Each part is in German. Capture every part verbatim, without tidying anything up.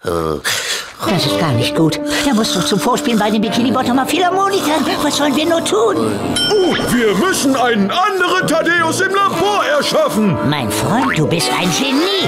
Das ist gar nicht gut. Der muss doch zum Vorspielen bei den Bikini Bottomer Philharmonikern. Was sollen wir nur tun? Oh, wir müssen einen anderen Thaddäus im Labor erschaffen. Mein Freund, du bist ein Genie.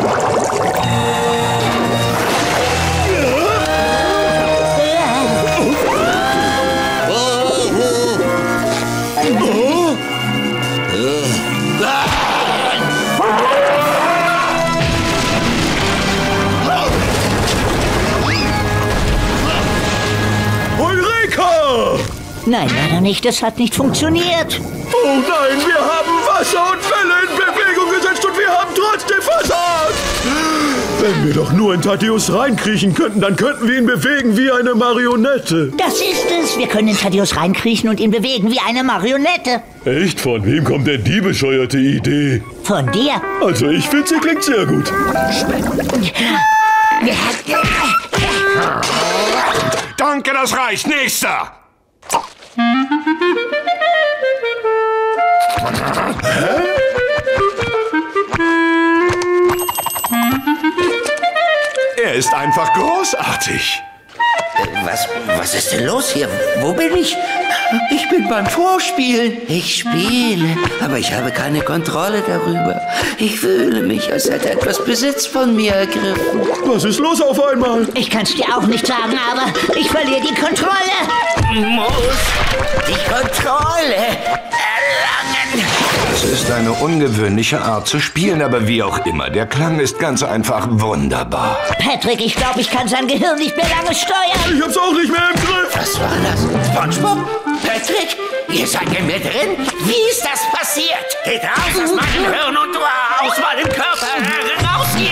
Nein, leider nicht. Das hat nicht funktioniert. Oh nein, wir haben Wasser und Welle in Bewegung gesetzt und wir haben trotzdem versagt. Wenn wir doch nur in Thaddäus reinkriechen könnten, dann könnten wir ihn bewegen wie eine Marionette. Das ist es. Wir können in Thaddäus reinkriechen und ihn bewegen wie eine Marionette. Echt? Von wem kommt denn die bescheuerte Idee? Von dir. Also ich finde, sie klingt sehr gut. Danke, das reicht. Nächster. Er ist einfach großartig. Was, was ist denn los hier? Wo bin ich? Ich bin beim Vorspielen. Ich spiele, aber ich habe keine Kontrolle darüber. Ich fühle mich, als hätte etwas Besitz von mir ergriffen. Was ist los auf einmal? Ich kann es dir auch nicht sagen, aber ich verliere die Kontrolle. Muss die Kontrolle erlangen. Es ist eine ungewöhnliche Art zu spielen, aber wie auch immer, der Klang ist ganz einfach wunderbar. Patrick, ich glaube, ich kann sein Gehirn nicht mehr lange steuern. Ich hab's auch nicht mehr im Griff. Was war das? SpongeBob? Patrick? Ihr seid in mir drin? Wie ist das passiert? Geht raus aus meinem Hirn und aus meinem Körper. Raus hier!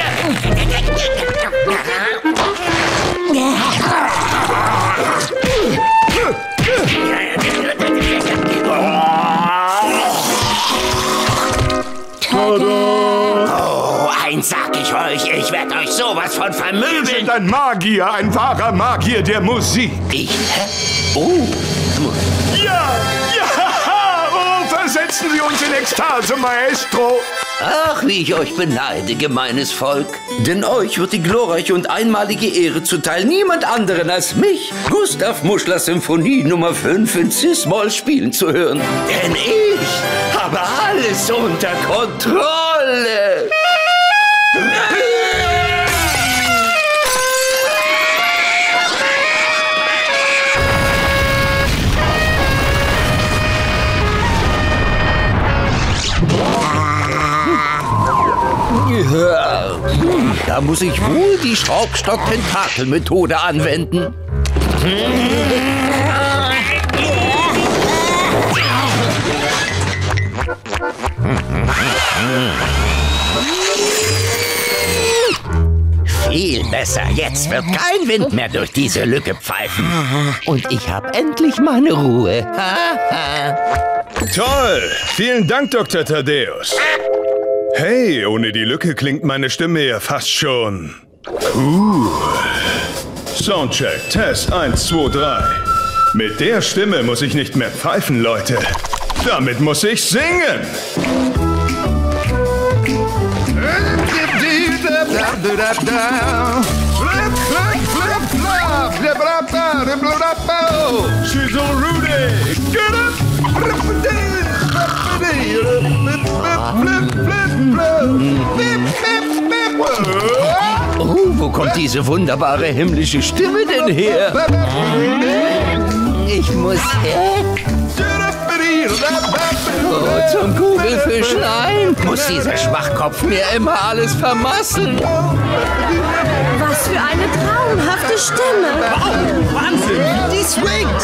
Oh, eins sag ich euch, ich werde euch sowas von Sie vermöbeln. sind ein Magier, ein wahrer Magier der Musik. Ich? Hä? Oh. Ja, ja, oh, versetzen Sie uns in Ekstase, Maestro. Ach, wie ich euch beneide, gemeines Volk. Denn euch wird die glorreiche und einmalige Ehre zuteil, niemand anderen als mich, Gustav Muschler Symphonie Nummer fünf in Cis-Moll spielen zu hören. Denn ich habe alles unter Kontrolle. Da muss ich wohl die Schraubstock-Tentakel-Methode anwenden. Viel besser. Jetzt wird kein Wind mehr durch diese Lücke pfeifen. Und ich habe endlich meine Ruhe. Toll. Vielen Dank, Doktor Thaddäus. Hey, ohne die Lücke klingt meine Stimme ja fast schon cool. Soundcheck, Test eins, zwei, drei. Mit der Stimme muss ich nicht mehr pfeifen, Leute. Damit muss ich singen. She's all Rudy. Get up. Oh, wo kommt diese wunderbare himmlische Stimme denn her? Ich muss her. Oh, zum Kugelfisch, nein. Muss dieser Schwachkopf mir immer alles vermasseln? Was für eine traumhafte Stimme. Wow, Wahnsinn, die swingt.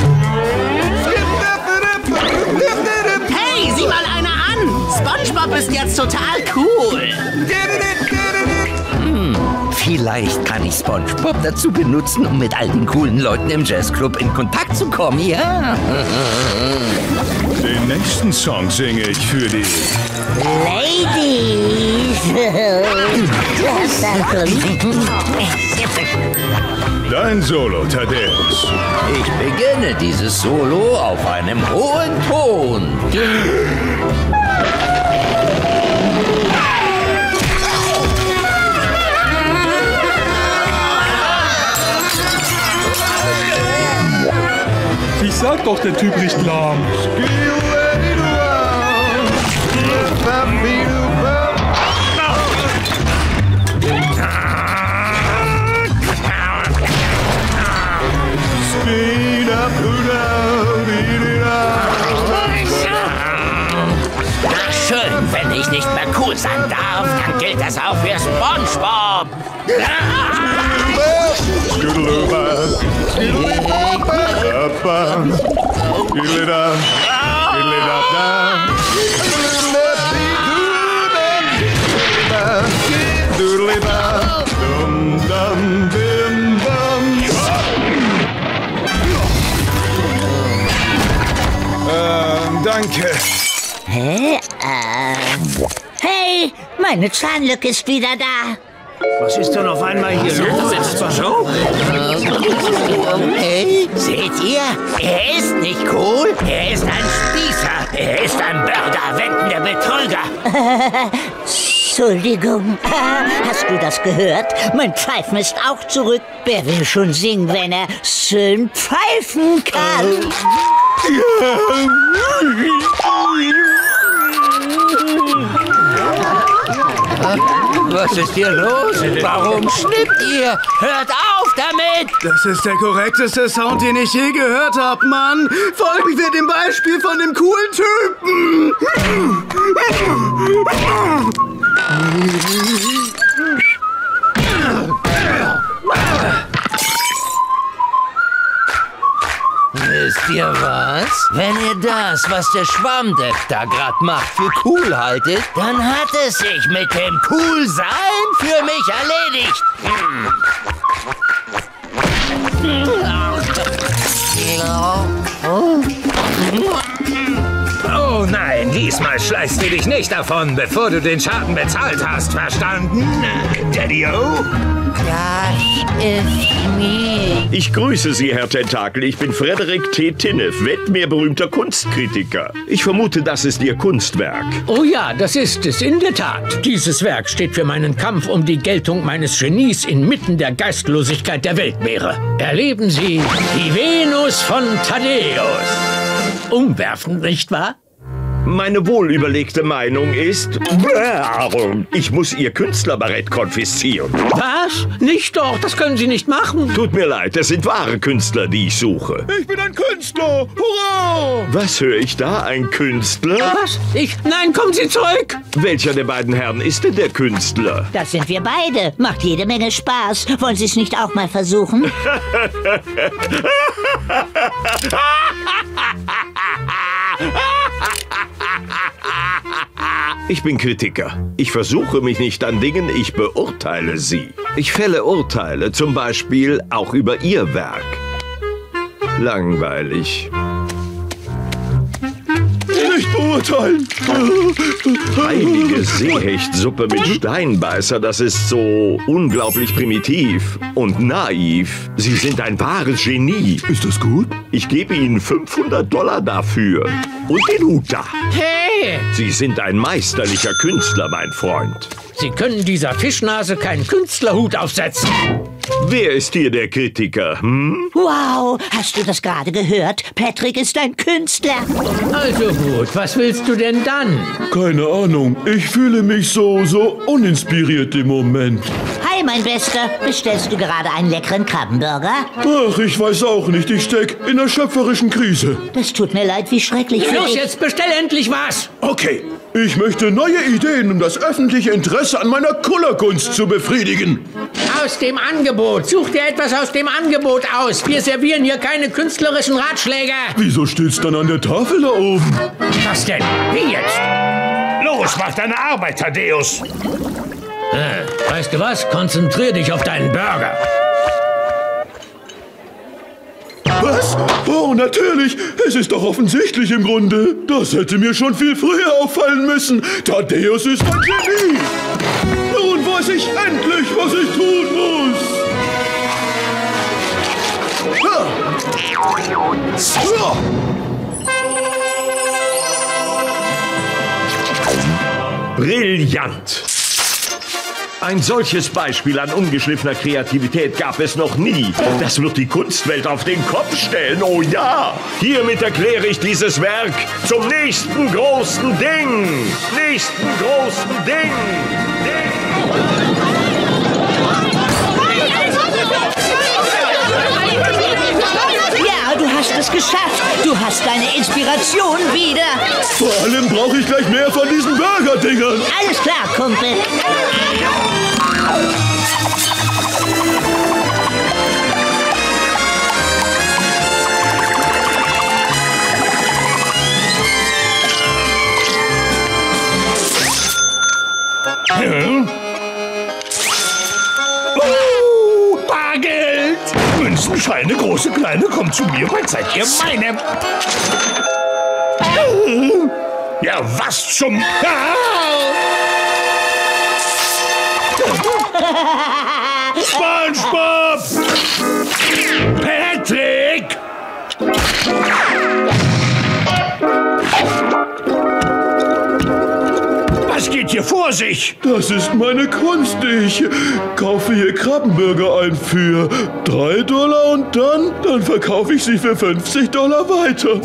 Hey, sieh mal einer an! SpongeBob ist jetzt total cool! Hm, vielleicht kann ich SpongeBob dazu benutzen, um mit all den coolen Leuten im Jazzclub in Kontakt zu kommen, ja? Den nächsten Song singe ich für die Ladies. Dein Solo, Thaddäus. Ich beginne dieses Solo auf einem hohen Ton. sag doch, der Typ riecht lahm. Schön, wenn ich nicht mehr cool sein darf, dann gilt das auch für SpongeBob. Ähm, danke. Hä? Äh. Hey, meine Zahnlücke ist wieder da. Was ist denn auf einmal hier los? Ist das so? Hey, seht ihr? Er ist nicht cool, er ist ein Spießer. Er ist ein Burger-wendender Betrüger. Entschuldigung. Hast du das gehört? Mein Pfeifen ist auch zurück. Wer will schon singen, wenn er schön pfeifen kann? Was ist hier los? Warum schnippt ihr? Hört auf damit! Das ist der korrekteste Sound, den ich je gehört habe, Mann. Folgen wir dem Beispiel von dem coolen Typen. Wisst ihr was? Wenn ihr das, was der Schwammdepp da gerade macht, für cool haltet, dann hat es sich mit dem Coolsein für mich erledigt. Oh nein, diesmal schleißt du dich nicht davon, bevor du den Schaden bezahlt hast, verstanden? Daddy-O? Das ist mir. Ich grüße Sie, Herr Tentakel. Ich bin Frederik T. Tinnef, weltmeerberühmter Kunstkritiker. Ich vermute, das ist Ihr Kunstwerk. Oh ja, das ist es, in der Tat. Dieses Werk steht für meinen Kampf um die Geltung meines Genies inmitten der Geistlosigkeit der Weltmeere. Erleben Sie die Venus von Thaddäus. Umwerfend, nicht wahr? Meine wohlüberlegte Meinung ist, ich muss Ihr Künstlerbarett konfiszieren. Was? Nicht doch, das können Sie nicht machen. Tut mir leid, es sind wahre Künstler, die ich suche. Ich bin ein Künstler! Hurra! Was höre ich da, ein Künstler? Was? Ich? Nein, kommen Sie zurück! Welcher der beiden Herren ist denn der Künstler? Das sind wir beide. Macht jede Menge Spaß. Wollen Sie es nicht auch mal versuchen? Ich bin Kritiker. Ich versuche mich nicht an Dingen, ich beurteile sie. Ich fälle Urteile, zum Beispiel auch über Ihr Werk. Langweilig. Nicht beurteilen! Heilige Seehechtsuppe mit Steinbeißer, das ist so unglaublich primitiv und naiv. Sie sind ein wahres Genie. Ist das gut? Ich gebe Ihnen fünfhundert Dollar dafür. Und den Hut da. Hey! Sie sind ein meisterlicher Künstler, mein Freund. Sie können dieser Fischnase keinen Künstlerhut aufsetzen. Wer ist hier der Kritiker, hm? Wow, hast du das gerade gehört? Patrick ist ein Künstler. Also gut, was willst du denn dann? Keine Ahnung. Ich fühle mich so, so uninspiriert im Moment. Hi, mein Bester. Bestellst du gerade einen leckeren Krabbenburger? Ach, ich weiß auch nicht. Ich steck in einer schöpferischen Krise. Das tut mir leid, wie schrecklich für Los, dich. jetzt bestell endlich was! Okay. Ich möchte neue Ideen, um das öffentliche Interesse an meiner Kullerkunst zu befriedigen. Aus dem Angebot. Such dir etwas aus dem Angebot aus. Wir servieren hier keine künstlerischen Ratschläge. Wieso steht's dann an der Tafel da oben? Was denn? Wie jetzt? Los, mach deine Arbeit, Thaddäus! Äh, weißt du was? Konzentrier dich auf deinen Burger. Was? Oh, natürlich. Es ist doch offensichtlich im Grunde. Das hätte mir schon viel früher auffallen müssen. Thaddäus ist ein Genie. Nun weiß ich endlich, was ich tun muss. Ah. Ah. Brillant. Ein solches Beispiel an ungeschliffener Kreativität gab es noch nie. Das wird die Kunstwelt auf den Kopf stellen, oh ja. Hiermit erkläre ich dieses Werk zum nächsten großen Ding. Nächsten großen Ding. Ding. Ja, du hast es geschafft. Du hast deine Inspiration wieder. Vor allem brauche ich gleich mehr von diesen Burger-Dingern. Alles klar, Kumpel. Hm? Oh, Bargeld! Münzen, Scheine, große, kleine, kommt zu mir, bald seid ihr meine. Ja, was zum... SpongeBob! Patrick! Was geht hier vor sich? Das ist meine Kunst. Ich kaufe hier Krabbenburger ein für drei Dollar und dann, dann verkaufe ich sie für fünfzig Dollar weiter.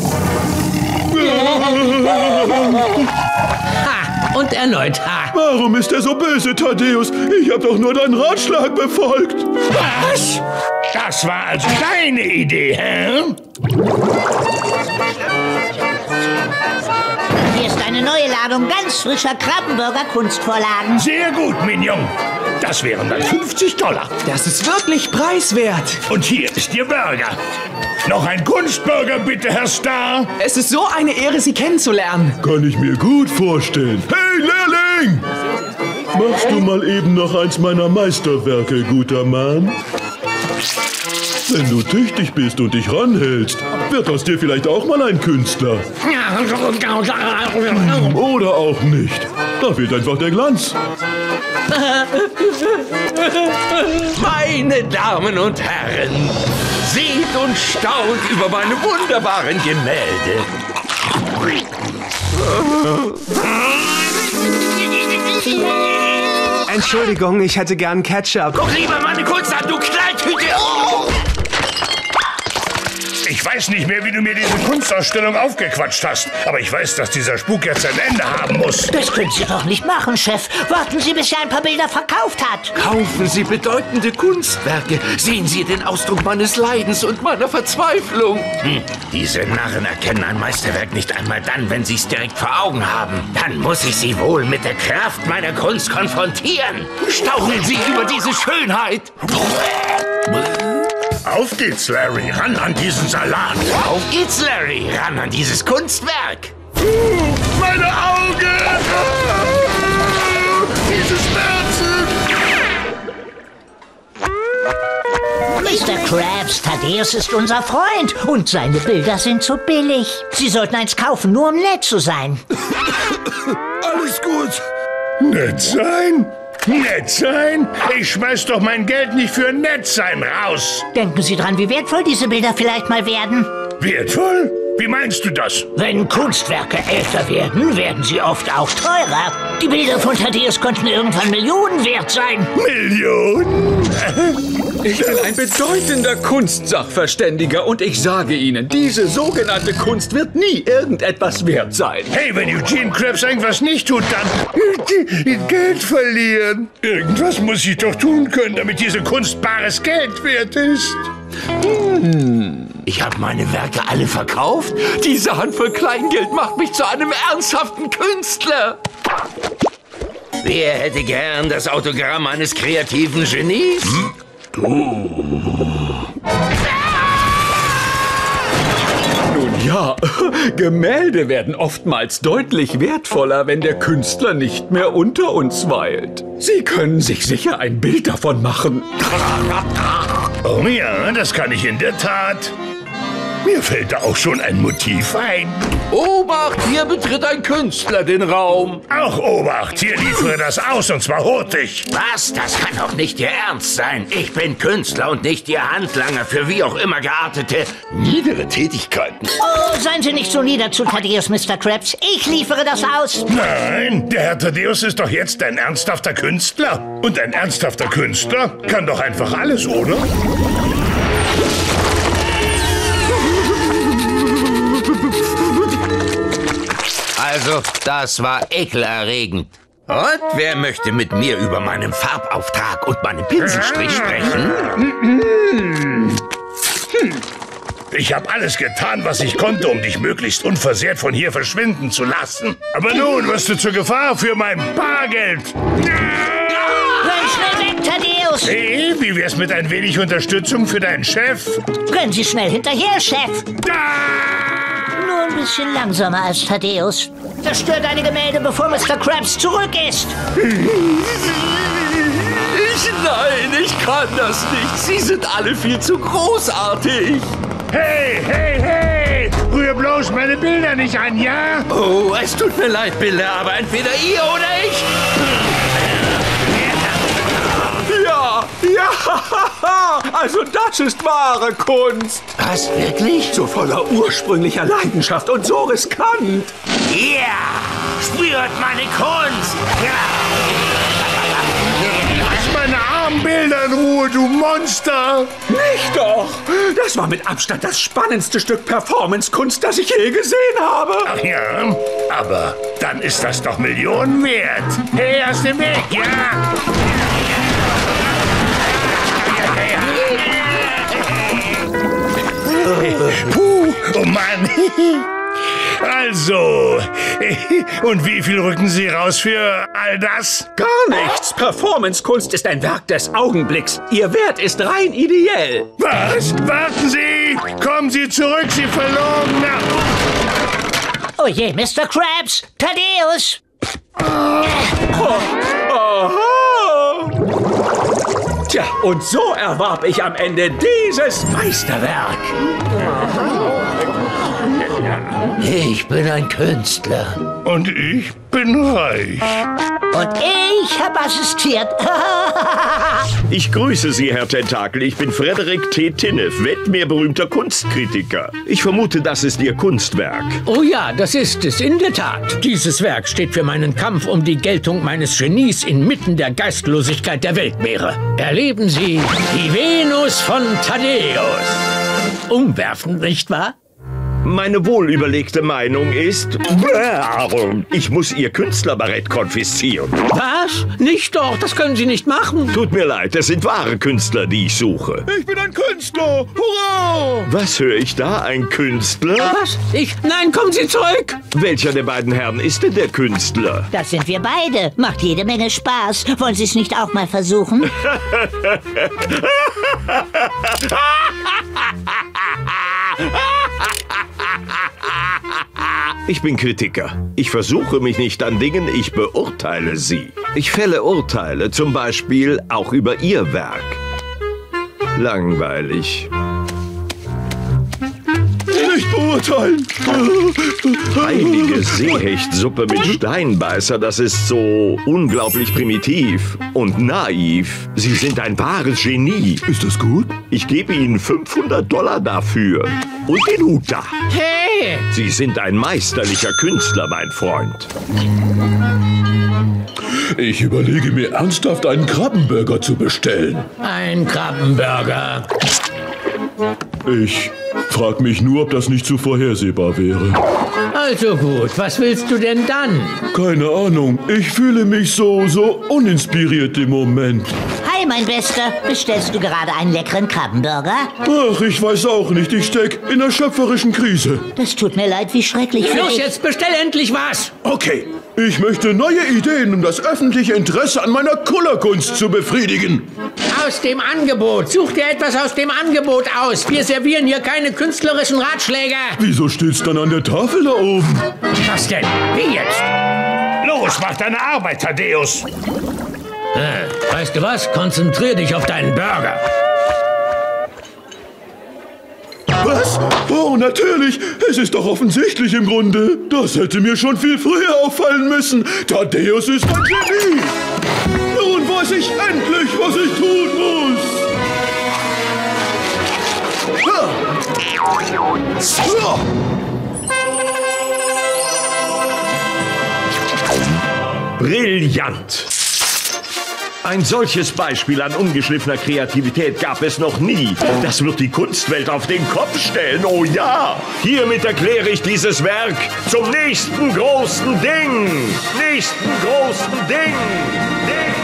Ha! Und erneut ha! Warum ist er so böse, Thaddäus? Ich habe doch nur deinen Ratschlag befolgt. Was? Das war also deine Idee, hä? Hier ist eine neue Ladung ganz frischer Krabbenburger-Kunstvorlagen. Sehr gut, Mignon. Das wären dann fünfzig Dollar. Das ist wirklich preiswert. Und hier ist Ihr Burger. Noch ein Kunstburger, bitte, Herr Star. Es ist so eine Ehre, Sie kennenzulernen. Kann ich mir gut vorstellen. Hey, Lehrling! Machst du mal eben noch eins meiner Meisterwerke, guter Mann? Wenn du tüchtig bist und dich ranhältst, wird aus dir vielleicht auch mal ein Künstler. Oder auch nicht. Da fehlt einfach der Glanz. Meine Damen und Herren, seht und staunt über meine wunderbaren Gemälde. Entschuldigung, ich hätte gern Ketchup. Guck lieber meine Kunst an, du Knalltüte! Oh! Ich weiß nicht mehr, wie du mir diese Kunstausstellung aufgequatscht hast. Aber ich weiß, dass dieser Spuk jetzt ein Ende haben muss. Das können Sie doch nicht machen, Chef. Warten Sie, bis er ein paar Bilder verkauft hat. Kaufen Sie bedeutende Kunstwerke. Sehen Sie den Ausdruck meines Leidens und meiner Verzweiflung. Hm, diese Narren erkennen ein Meisterwerk nicht einmal dann, wenn sie es direkt vor Augen haben. Dann muss ich sie wohl mit der Kraft meiner Kunst konfrontieren. Staunen Sie über diese Schönheit. Auf geht's, Larry. Ran an diesen Salat. Auf geht's, Larry. Ran an dieses Kunstwerk. Meine Augen! Diese Schmerzen! Mister Krabs, Thaddäus ist unser Freund und seine Bilder sind so billig. Sie sollten eins kaufen, nur um nett zu sein. Alles gut. Nett sein? Nett sein? Ich schmeiß doch mein Geld nicht für nett sein raus. Denken Sie dran, wie wertvoll diese Bilder vielleicht mal werden. Wertvoll? Wie meinst du das? Wenn Kunstwerke älter werden, werden sie oft auch teurer. Die Bilder von Thaddäus konnten irgendwann Millionen wert sein. Millionen? Ich bin ein bedeutender Kunstsachverständiger und ich sage Ihnen, diese sogenannte Kunst wird nie irgendetwas wert sein. Hey, wenn Eugene Krabs irgendwas nicht tut, dann Geld verlieren. Irgendwas muss ich doch tun können, damit diese Kunst bares Geld wert ist. Hm. Ich habe meine Werke alle verkauft? Diese Handvoll Kleingeld macht mich zu einem ernsthaften Künstler. Wer hätte gern das Autogramm eines kreativen Genies? Hm? Du. Nun ja, Gemälde werden oftmals deutlich wertvoller, wenn der Künstler nicht mehr unter uns weilt. Sie können sich sicher ein Bild davon machen. Oh ja, das kann ich in der Tat. Mir fällt da auch schon ein Motiv ein. Obacht, hier betritt ein Künstler den Raum. Auch Obacht, hier liefere das aus und zwar hurtig. Was? Das kann doch nicht Ihr Ernst sein. Ich bin Künstler und nicht Ihr Handlanger für wie auch immer geartete niedere Tätigkeiten. Oh, seien Sie nicht so nieder zu Thaddeus, Mister Krabs. Ich liefere das aus. Nein, der Herr Thaddeus ist doch jetzt ein ernsthafter Künstler. Und ein ernsthafter Künstler kann doch einfach alles, oder? Also, das war ekelerregend. Und wer möchte mit mir über meinen Farbauftrag und meinen Pinselstrich sprechen? Ich habe alles getan, was ich konnte, um dich möglichst unversehrt von hier verschwinden zu lassen. Aber nun wirst du zur Gefahr für mein Bargeld. Renn schnell weg, Thaddeus! Hey, wie wär's mit ein wenig Unterstützung für deinen Chef? Rennen Sie schnell hinterher, Chef! Nur ein bisschen langsamer als Thaddeus. Zerstör deine Gemälde, bevor Mister Krabs zurück ist! Ich, nein, ich kann das nicht. Sie sind alle viel zu großartig. Hey, hey, hey! Rühr bloß meine Bilder nicht an, ja? Oh, es tut mir leid, Bilder, aber entweder ihr oder ich. Ja, ja, also das ist wahre Kunst. Was, wirklich? So voller ursprünglicher Leidenschaft und so riskant. Ja, spürt meine Kunst. Ja. Lass meine armen Bilder in Ruhe, du Monster! Nicht doch! Das war mit Abstand das spannendste Stück Performance-Kunst, das ich je gesehen habe. Ach ja, aber dann ist das doch Millionen wert. Hey, aus dem Weg, ja? Puh, oh Mann. Also, und wie viel rücken Sie raus für all das? Gar nichts. Performance-Kunst ist ein Werk des Augenblicks. Ihr Wert ist rein ideell. Was? Warten Sie! Kommen Sie zurück, Sie Verlogener! Oh je, Mister Krabs! Thaddeus! Oh, aha! Tja, und so erwarb ich am Ende dieses Meisterwerk. Ich bin ein Künstler. Und ich bin reich. Und ich habe assistiert. Ich grüße Sie, Herr Tentakel. Ich bin Frederik T. Tinnef, weltmeerberühmter Kunstkritiker. Ich vermute, das ist Ihr Kunstwerk. Oh ja, das ist es, in der Tat. Dieses Werk steht für meinen Kampf um die Geltung meines Genies inmitten der Geistlosigkeit der Weltmeere. Erleben Sie die Venus von Thaddeus. Umwerfend, nicht wahr? Meine wohlüberlegte Meinung ist, ich muss Ihr Künstlerbarett konfiszieren. Was? Nicht doch, das können Sie nicht machen. Tut mir leid, es sind wahre Künstler, die ich suche. Ich bin ein Künstler! Hurra! Was höre ich da? Ein Künstler? Was? Ich? Nein, kommen Sie zurück! Welcher der beiden Herren ist denn der Künstler? Das sind wir beide. Macht jede Menge Spaß. Wollen Sie es nicht auch mal versuchen? Ich bin Kritiker. Ich versuche mich nicht an Dingen, ich beurteile sie. Ich fälle Urteile, zum Beispiel auch über Ihr Werk. Langweilig. Nicht beurteilen! Heilige Seehechtsuppe mit Steinbeißer, das ist so unglaublich primitiv und naiv. Sie sind ein wahres Genie. Ist das gut? Ich gebe Ihnen fünfhundert Dollar dafür. Und den Hut da. Hey! Sie sind ein meisterlicher Künstler, mein Freund. Ich überlege mir ernsthaft, einen Krabbenburger zu bestellen. Ein Krabbenburger. Ich frag mich nur, ob das nicht zu vorhersehbar wäre. Also gut, was willst du denn dann? Keine Ahnung. Ich fühle mich so, so uninspiriert im Moment. Hi, mein Bester. Bestellst du gerade einen leckeren Krabbenburger? Ach, ich weiß auch nicht. Ich steck in einer schöpferischen Krise. Das tut mir leid, wie schrecklich für Los, dich. jetzt bestell endlich was! Okay. Ich möchte neue Ideen, um das öffentliche Interesse an meiner Kullerkunst zu befriedigen. Aus dem Angebot. Such dir etwas aus dem Angebot aus. Wir servieren hier keine künstlerischen Ratschläge. Wieso steht's dann an der Tafel da oben? Was denn? Wie jetzt? Los, mach deine Arbeit, Thaddeus! Äh, weißt du was? Konzentrier dich auf deinen Burger. Was? Warum Oh, natürlich. Es ist doch offensichtlich im Grunde. Das hätte mir schon viel früher auffallen müssen. Thaddäus ist ein Genie. Nun weiß ich endlich, was ich tun muss. Brillant! Ein solches Beispiel an ungeschliffener Kreativität gab es noch nie. Das wird die Kunstwelt auf den Kopf stellen, oh ja! Hiermit erkläre ich dieses Werk zum nächsten großen Ding! Nächsten großen Ding! Ding.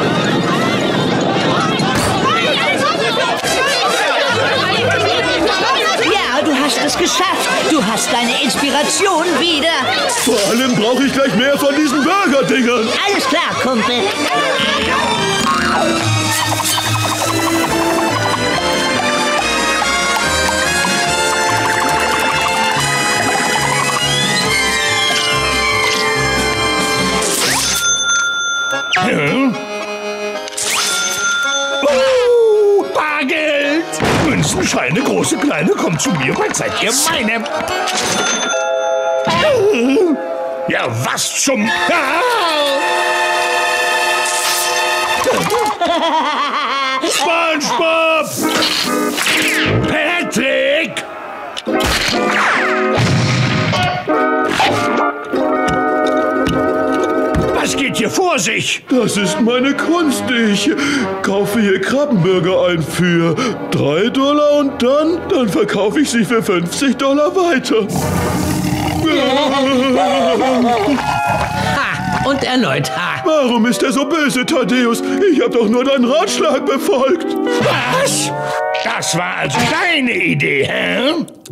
Ja, du hast es geschafft. Du hast deine Inspiration wieder. Vor allem brauche ich gleich mehr von diesen Burger-Dingern. Alles klar, Kumpel. Hm? Oh, Bargeld! Münzen, Scheine, große, kleine, kommt zu mir, was seid ihr meine? Ja, was zum... SpongeBob! Patrick! Was geht hier vor sich? Das ist meine Kunst. Ich kaufe hier Krabbenburger ein für drei Dollar und dann, dann verkaufe ich sie für fünfzig Dollar weiter. Ha, und erneut ha. Warum ist er so böse, Thaddäus? Ich habe doch nur deinen Ratschlag befolgt. Was? Das war also deine Idee, hä?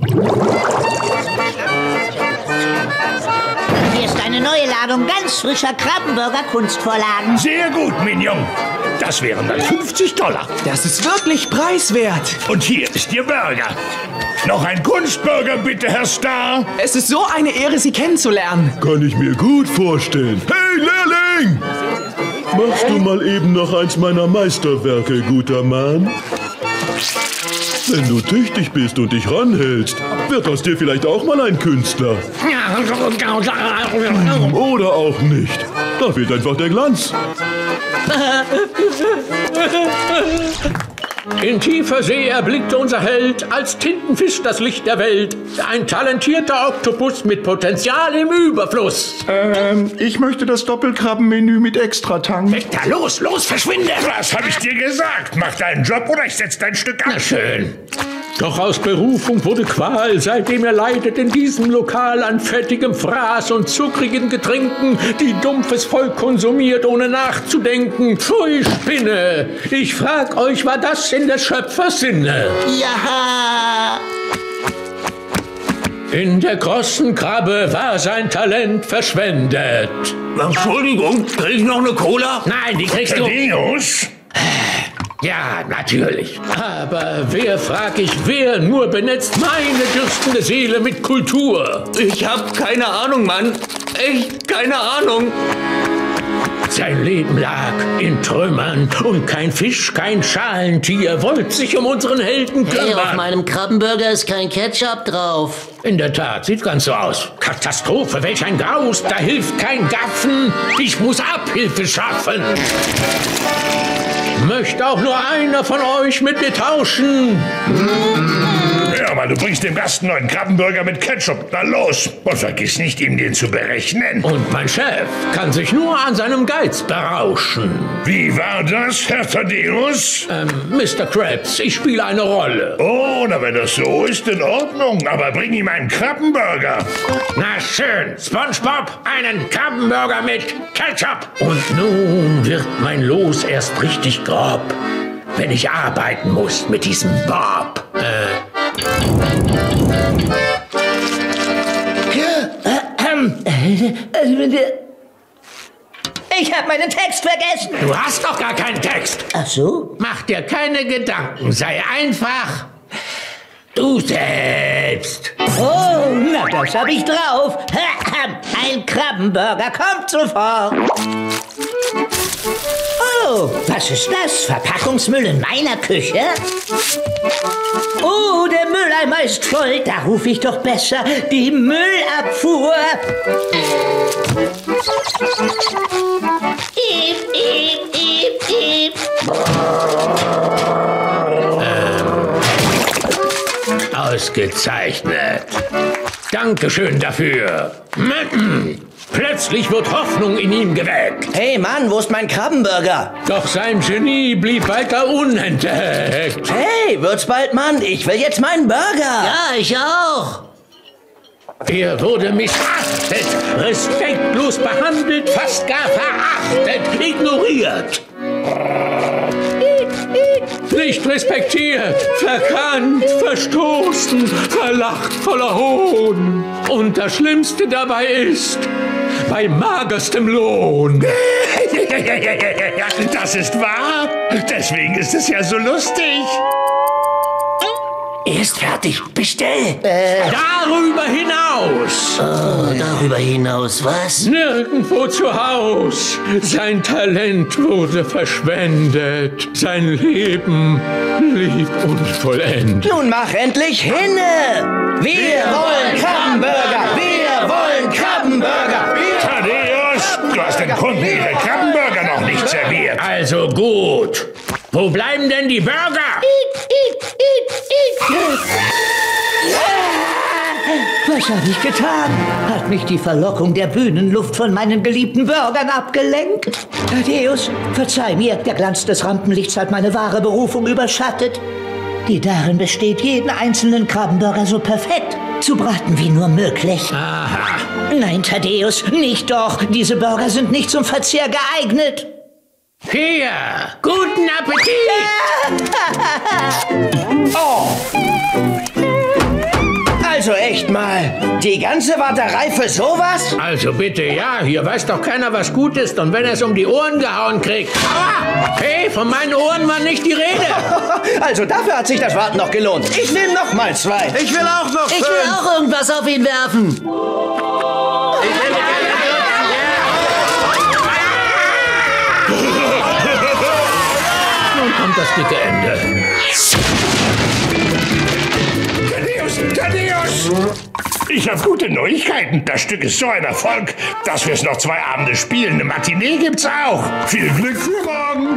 Hier ist eine neue Ladung ganz frischer Krabbenburger-Kunstvorlagen. Sehr gut, Mignon. Das wären dann fünfzig Dollar. Das ist wirklich preiswert. Und hier ist Ihr Burger. Noch ein Kunstburger, bitte, Herr Star. Es ist so eine Ehre, Sie kennenzulernen. Kann ich mir gut vorstellen. Hey, Lehrling! Machst du mal eben noch eins meiner Meisterwerke, guter Mann? Wenn du tüchtig bist und dich ranhältst, wird aus dir vielleicht auch mal ein Künstler. Oder auch nicht. Da fehlt einfach der Glanz. In tiefer See erblickte unser Held als Tintenfisch das Licht der Welt. Ein talentierter Oktopus mit Potenzial im Überfluss. Ähm, ich möchte das Doppelkrabbenmenü mit Extratank. Weg da, los, los, verschwinde! Was hab ich dir gesagt? Mach deinen Job oder ich setz dein Stück ab. Na schön. Doch aus Berufung wurde Qual, seitdem er leidet in diesem Lokal an fettigem Fraß und zuckrigen Getränken, die dumpfes Volk konsumiert, ohne nachzudenken. Pfui, Spinne! Ich frag euch, war das in des Schöpfers Sinne? Ja. In der großen Krabbe war sein Talent verschwendet. Entschuldigung, krieg ich noch eine Cola? Nein, die kriegst du... Thaddäus? Ja, natürlich. Aber wer, frag ich, wer nur benetzt meine dürstende Seele mit Kultur? Ich hab keine Ahnung, Mann. Echt keine Ahnung. Sein Leben lag in Trümmern und kein Fisch, kein Schalentier wollte sich um unseren Helden kümmern. Hey, auf meinem Krabbenburger ist kein Ketchup drauf. In der Tat, sieht ganz so aus. Katastrophe, welch ein Graus, da hilft kein Gaffen. Ich muss Abhilfe schaffen. Möchte auch nur einer von euch mit mir tauschen? Ja, aber du bringst dem Gast einen neuen Krabbenburger mit Ketchup. Na los. Und vergiss nicht, ihm den zu berechnen. Und mein Chef kann sich nur an seinem Geiz berauschen. Wie war das, Herr Thaddäus? Ähm, Mister Krabs, ich spiele eine Rolle. Oh, na, wenn das so ist, in Ordnung. Aber bring ihm einen Krabbenburger. Na schön, SpongeBob, einen Krabbenburger mit Ketchup. Und nun wird mein Los erst richtig grob, wenn ich arbeiten muss mit diesem Bob. Äh. Ich habe meinen Text vergessen. Du hast doch gar keinen Text. Ach so? Mach dir keine Gedanken. Sei einfach du selbst. Oh, na, das hab ich drauf. Ein Krabbenburger kommt sofort. Oh, was ist das? Verpackungsmüll in meiner Küche? Oh, der Mülleimer ist voll. Da rufe ich doch besser die Müllabfuhr. Iep, iep, iep, iep. Ähm, ausgezeichnet. Dankeschön dafür. Plötzlich wird Hoffnung in ihm geweckt. Hey Mann, wo ist mein Krabbenburger? Doch sein Genie blieb weiter unentdeckt. Hey, wird's bald, Mann? Ich will jetzt meinen Burger. Ja, ich auch. Er wurde missachtet, respektlos behandelt, fast gar verachtet, ignoriert. Nicht respektiert, verkannt, verstoßen, verlacht voller Hohn. Und das Schlimmste dabei ist, bei magerstem Lohn. Das ist wahr. Deswegen ist es ja so lustig. Er ist fertig. Bestell. Äh. Darüber hinaus. Oh, darüber hinaus, was? Nirgendwo zu Haus. Sein Talent wurde verschwendet. Sein Leben blieb unvollendet. Nun mach endlich hinne. Wir, Wir wollen Krabbenburger. Wir wollen Krabbenburger. Wir Thaddeus, du hast den Kunden ihre Krabbenburger noch nicht serviert. Also gut. Wo bleiben denn die Burger? Was habe ich getan? Hat mich die Verlockung der Bühnenluft von meinen geliebten Burgern abgelenkt? Thaddeus, verzeih mir, der Glanz des Rampenlichts hat meine wahre Berufung überschattet. Die darin besteht, jeden einzelnen Krabbenburger so perfekt zu braten wie nur möglich. Aha. Nein, Thaddeus, nicht doch. Diese Burger sind nicht zum Verzehr geeignet. Hier, guten Appetit! Oh! Also echt mal, die ganze Warterei für sowas? Also bitte, ja, hier weiß doch keiner, was gut ist. Und wenn er es um die Ohren gehauen kriegt. Aua! Hey, von meinen Ohren war nicht die Rede. Also dafür hat sich das Warten noch gelohnt. Ich nehme noch mal zwei. Ich will auch noch Ich fünf. will auch irgendwas auf ihn werfen. Ich will Nun kommt das dicke Ende. Thaddeus, Thaddeus! Ich habe gute Neuigkeiten. Das Stück ist so ein Erfolg, dass wir es noch zwei Abende spielen. Eine Matinee gibt's auch. Viel Glück für morgen.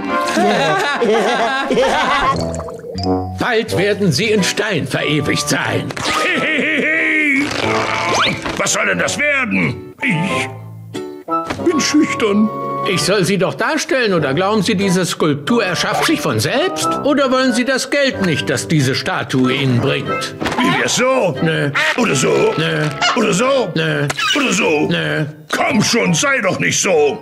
Bald werden sie in Stein verewigt sein. Hey, hey, hey. Was soll denn das werden? Ich bin schüchtern. Ich soll sie doch darstellen, oder glauben Sie, diese Skulptur erschafft sich von selbst? Oder wollen Sie das Geld nicht, das diese Statue Ihnen bringt? Wie wär's so? Nö. Oder so? Nö. Oder so? Nö. Oder so? Nö. Komm schon, sei doch nicht so.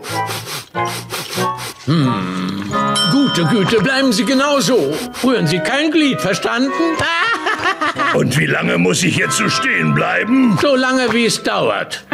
Hm. Gute Güte, bleiben Sie genauso. Rühren Sie kein Glied, verstanden? Und wie lange muss ich jetzt so stehen bleiben? So lange, wie es dauert.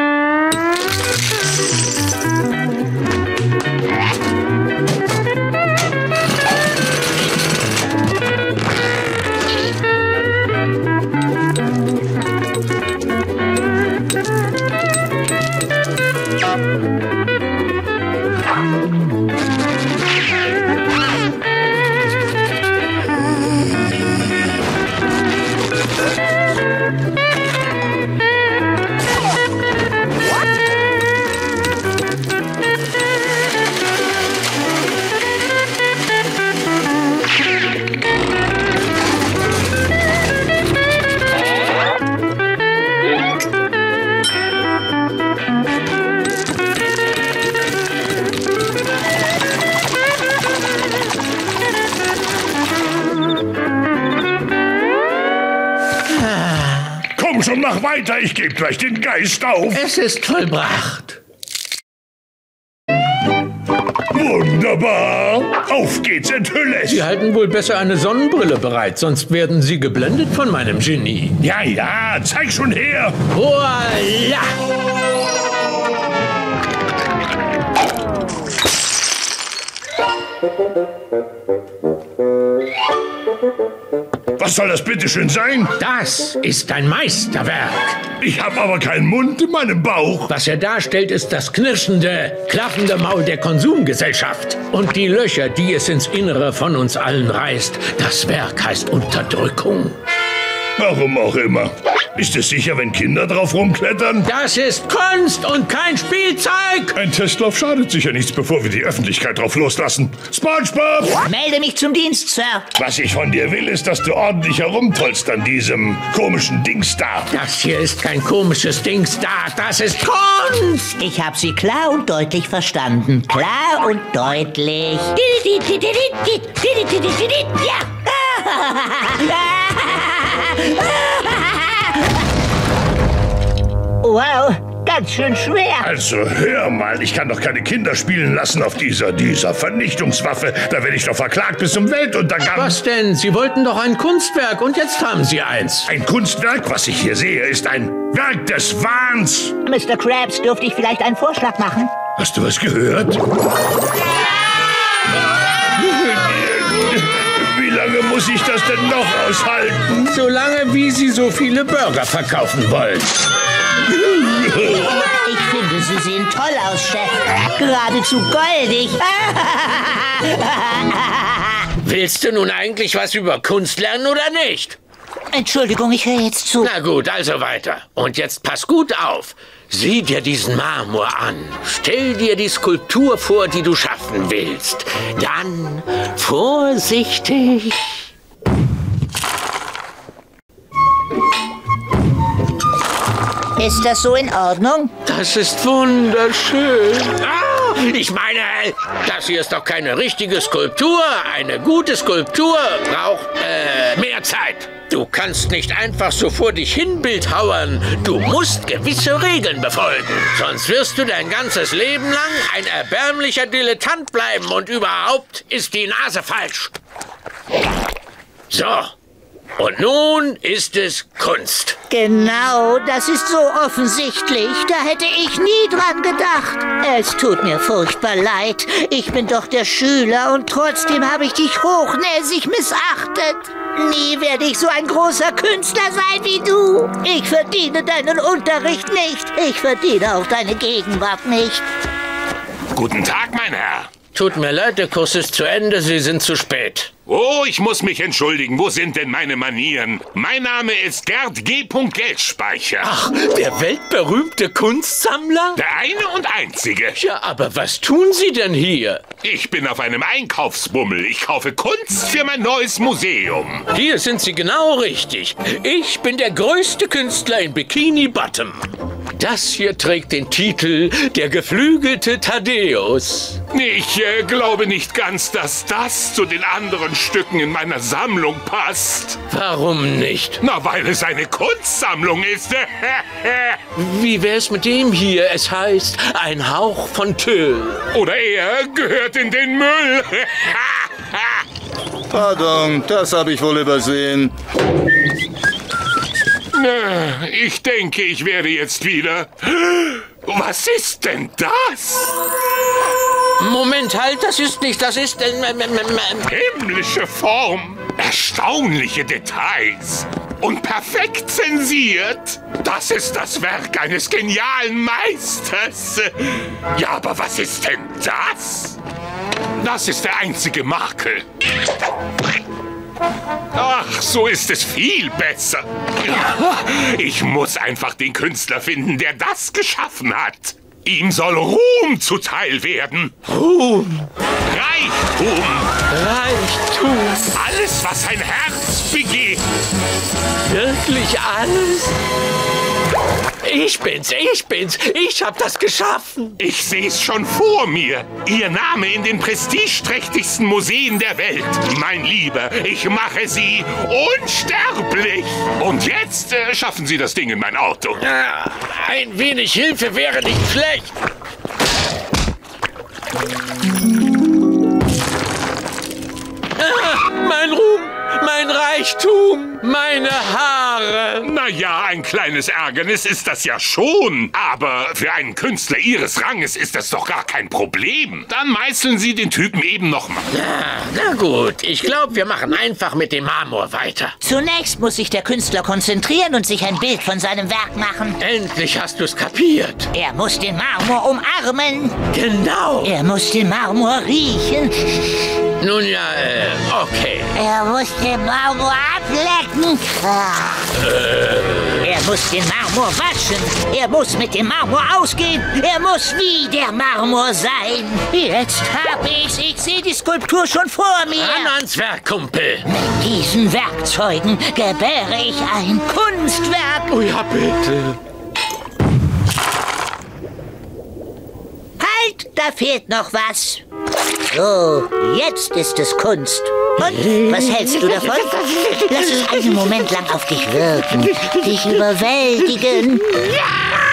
Komm schon, mach weiter, ich gebe gleich den Geist auf. Es ist vollbracht. Wunderbar. Auf geht's, enthülle es. Sie halten wohl besser eine Sonnenbrille bereit, sonst werden Sie geblendet von meinem Genie. Ja, ja, zeig schon her. Voila! Was soll das bitteschön sein? Das ist ein Meisterwerk. Ich habe aber keinen Mund in meinem Bauch. Was er darstellt, ist das knirschende, klaffende Maul der Konsumgesellschaft. Und die Löcher, die es ins Innere von uns allen reißt. Das Werk heißt Unterdrückung. Warum auch immer. Ist es sicher, wenn Kinder drauf rumklettern? Das ist Kunst und kein Spielzeug! Ein Testlauf schadet sicher nichts, bevor wir die Öffentlichkeit drauf loslassen. SpongeBob! Melde mich zum Dienst, Sir. Was ich von dir will, ist, dass du ordentlich herumtollst an diesem komischen Dings da. Das hier ist kein komisches Dings da, das ist Kunst! Ich habe Sie klar und deutlich verstanden. Klar und deutlich. Wow, ganz schön schwer. Also hör mal, ich kann doch keine Kinder spielen lassen auf dieser, dieser Vernichtungswaffe. Da werde ich doch verklagt bis zum Weltuntergang. Was denn? Sie wollten doch ein Kunstwerk und jetzt haben Sie eins. Ein Kunstwerk, was ich hier sehe, ist ein Werk des Wahns. Mister Krabs, dürfte ich vielleicht einen Vorschlag machen? Hast du was gehört? Wie lange muss ich das denn noch aushalten? So lange, wie Sie so viele Burger verkaufen wollen. Ich finde, Sie sehen toll aus, Chef. Geradezu goldig. Willst du nun eigentlich was über Kunst lernen oder nicht? Entschuldigung, ich höre jetzt zu. Na gut, also weiter. Und jetzt pass gut auf. Sieh dir diesen Marmor an. Stell dir die Skulptur vor, die du schaffen willst. Dann vorsichtig. Ist das so in Ordnung? Das ist wunderschön. Ah, ich meine, das hier ist doch keine richtige Skulptur. Eine gute Skulptur braucht äh, mehr Zeit. Du kannst nicht einfach so vor dich hin bildhauern. Du musst gewisse Regeln befolgen. Sonst wirst du dein ganzes Leben lang ein erbärmlicher Dilettant bleiben und überhaupt ist die Nase falsch. So. Und nun ist es Kunst. Genau, das ist so offensichtlich. Da hätte ich nie dran gedacht. Es tut mir furchtbar leid. Ich bin doch der Schüler und trotzdem habe ich dich hochnäsig missachtet. Nie werde ich so ein großer Künstler sein wie du. Ich verdiene deinen Unterricht nicht. Ich verdiene auch deine Gegenwart nicht. Guten Tag, mein Herr. Tut mir leid, der Kurs ist zu Ende. Sie sind zu spät. Oh, ich muss mich entschuldigen. Wo sind denn meine Manieren? Mein Name ist Gerd G. Geldspeicher. Ach, der weltberühmte Kunstsammler? Der eine und einzige. Ja, aber was tun Sie denn hier? Ich bin auf einem Einkaufsbummel. Ich kaufe Kunst für mein neues Museum. Hier sind Sie genau richtig. Ich bin der größte Künstler in Bikini Bottom. Das hier trägt den Titel Der geflügelte Thaddäus. Ich äh, glaube nicht ganz, dass das zu den anderen Stücken in meiner Sammlung passt. Warum nicht? Na, weil es eine Kunstsammlung ist. Wie wär's mit dem hier? Es heißt Ein Hauch von Tüll. Oder er gehört in den Müll. Pardon, das habe ich wohl übersehen. Ich denke, ich werde jetzt wieder... Was ist denn das? Moment, halt, das ist nicht, das ist... Äh, Himmlische Form, erstaunliche Details und perfekt zensiert. Das ist das Werk eines genialen Meisters. Ja, aber was ist denn das? Das ist der einzige Makel. Ach, so ist es viel besser. Ich muss einfach den Künstler finden, der das geschaffen hat. Ihm soll Ruhm zuteil werden. Ruhm. Reichtum. Reichtum. Alles, was sein Herz begeht. Wirklich alles? Ich bin's, ich bin's. Ich hab das geschaffen. Ich seh's schon vor mir. Ihr Name in den prestigeträchtigsten Museen der Welt. Mein Lieber, ich mache Sie unsterblich. Und jetzt äh, schaffen Sie das Ding in mein Auto. Ja, ein wenig Hilfe wäre nicht schlecht. Ah, mein Ruhm, Mein Reichtum, meine Haare. Na ja, ein kleines Ärgernis ist das ja schon. Aber für einen Künstler Ihres Ranges ist das doch gar kein Problem. Dann meißeln Sie den Typen eben noch mal. Ja, na gut, ich glaube, wir machen einfach mit dem Marmor weiter. Zunächst muss sich der Künstler konzentrieren und sich ein Bild von seinem Werk machen. Endlich hast du es kapiert. Er muss den Marmor umarmen. Genau. Er muss den Marmor riechen. Nun ja, äh, okay. Er muss den Marmor ablecken. Äh. Er muss den Marmor waschen. Er muss mit dem Marmor ausgehen. Er muss wie der Marmor sein. Jetzt hab ich's. Ich sehe die Skulptur schon vor mir. Ran ans Werk, Kumpel. Mit diesen Werkzeugen gebäre ich ein Kunstwerk. Oh ja, bitte. Halt, da fehlt noch was. So, jetzt ist es Kunst. Und, was hältst du davon? Lass es einen Moment lang auf dich wirken, dich überwältigen. Ja!